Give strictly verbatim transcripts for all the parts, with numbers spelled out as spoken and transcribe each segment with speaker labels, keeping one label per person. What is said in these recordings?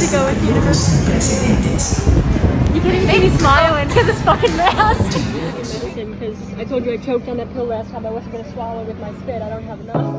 Speaker 1: to go with university. You can't even make me smiling because it's fucking masked. Because I told you I choked on that pill last time. I wasn't going to swallow with my spit. I don't have enough.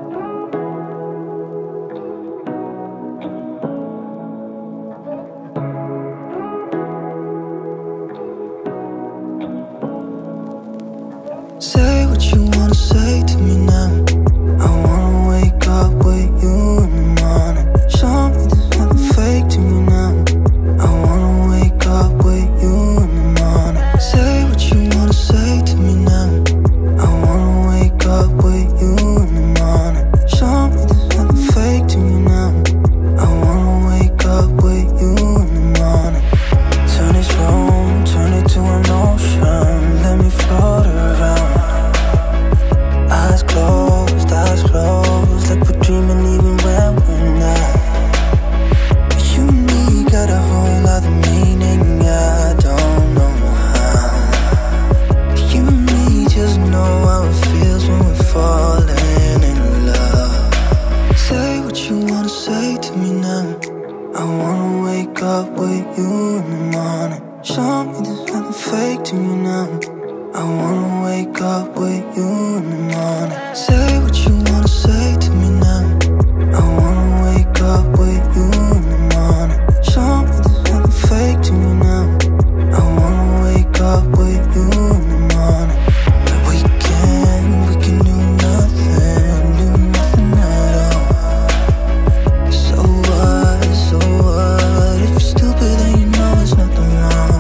Speaker 2: Say what you wanna say to me now. I wanna wake up with you in the morning. Show me there's nothing fake to me now. I wanna wake up with you in the morning. Say what you wanna say to me now. I wanna wake up with you in the morning. Show me there's nothing fake to me now. I wanna wake up with you in the morning. Turn this room, turn it to an ocean. Let me float around. Eyes closed, eyes closed, like we're dreaming even when we're not. You and me got a whole other meaning, I don't know how. You and me just know how it feels when we're falling in love. Say what you wanna say to me now. I wanna wake up with you in the morning. Show me there's nothing fake to me now. I wanna wake up with you in the morning. Say what you wanna say to me now. I wanna wake up with you in the morning. Show me there's nothing fake to me now. I wanna wake up with you in the morning. But we can, we can do nothing, do nothing at all. So what, so what? If you're stupid then you know there's nothing wrong.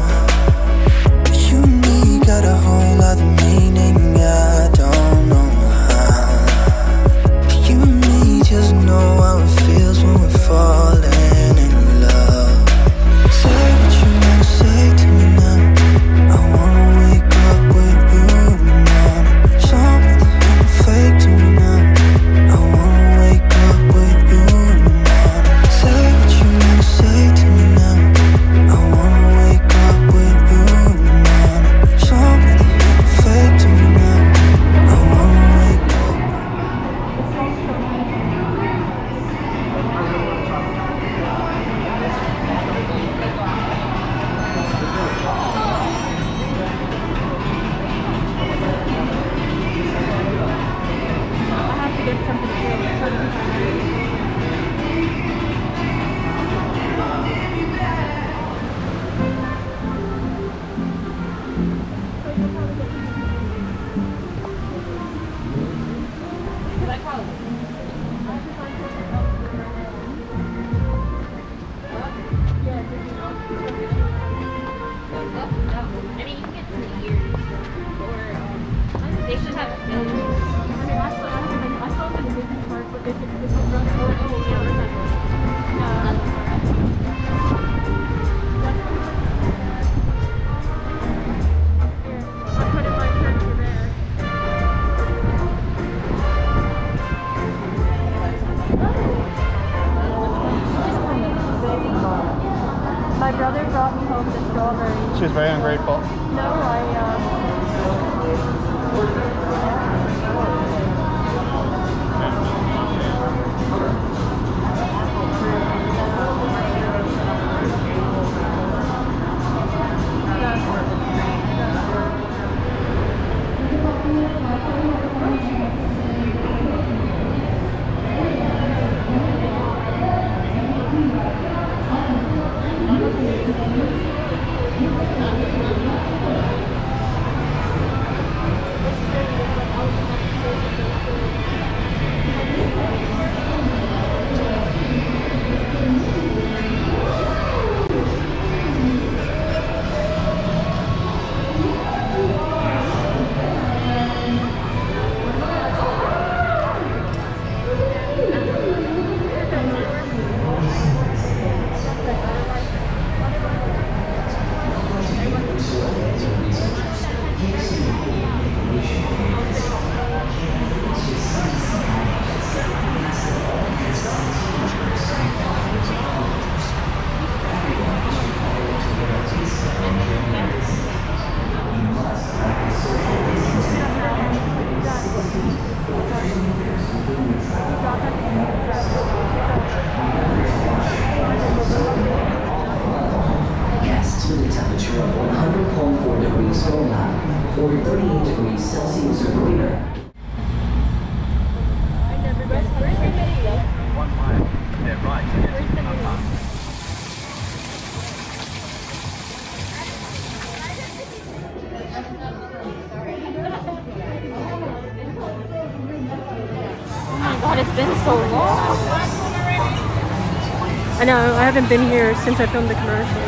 Speaker 2: You and me got a whole other meaning, I don't know how. You and me just know how it feels when we're falling in love. Say what you wanna say to me now. I wanna wake up with you in the morning. Show me there's nothing fake to me now. I wanna wake up with you in the morning. Say what you wanna say to me now. I wanna wake up with you in the morning. Show me there's nothing fake to me now. I wanna wake up.
Speaker 1: I have to get something to do.
Speaker 3: I mean, you can get some ears, or um, they should have films.
Speaker 1: I mean, I saw, I saw them in the business park, but they said this was run over. Oh, yeah, we're not. No, that's alright. Here, I'll put it right here over there. My brother brought me home the strawberries.
Speaker 4: She was very ungrateful.
Speaker 1: No, I, uh... it's been so long. I know, I haven't been here since I filmed the commercial.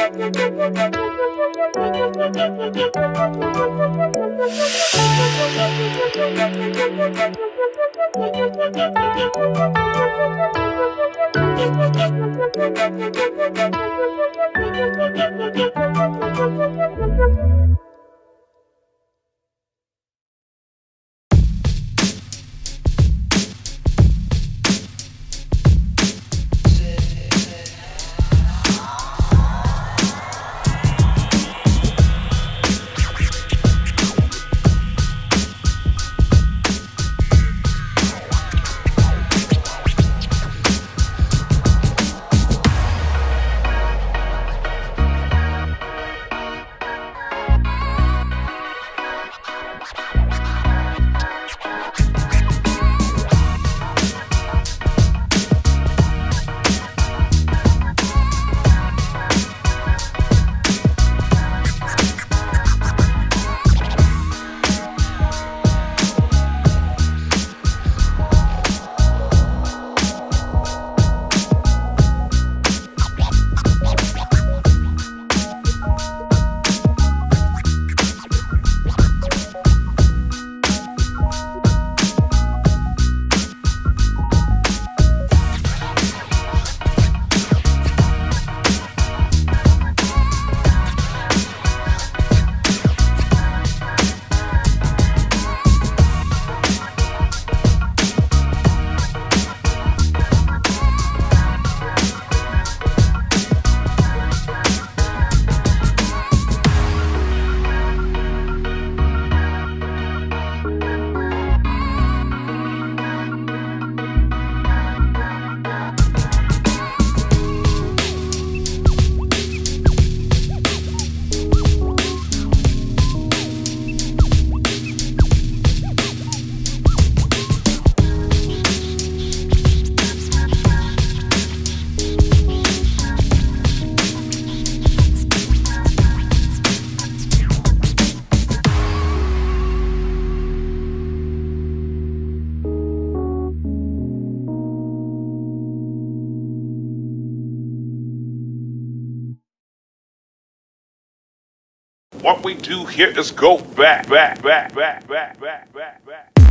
Speaker 4: What we do here is go back, back, back, back, back, back, back, back.